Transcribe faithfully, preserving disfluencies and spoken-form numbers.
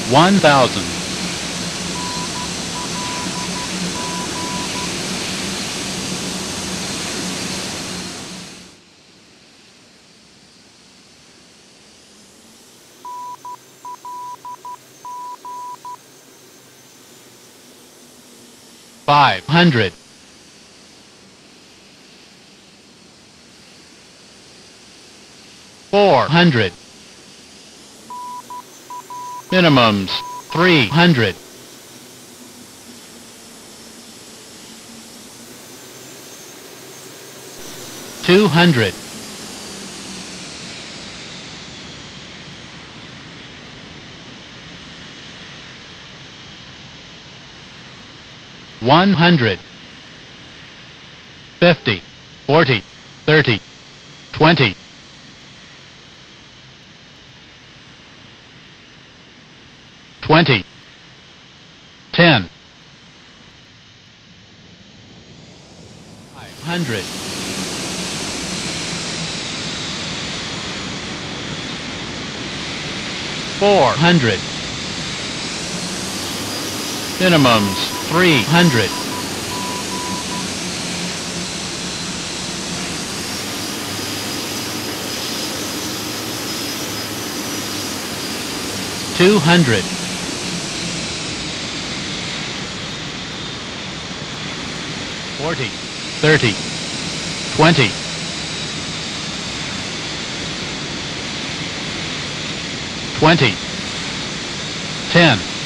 one thousand. Five hundred. Four hundred. Minimums, three hundred. Two hundred. One hundred. Fifty. Forty. Thirty. Twenty. Twenty. Ten. Five hundred. Four hundred. Minimums, three hundred. Two hundred. Forty. Thirty. Twenty. Twenty. Ten.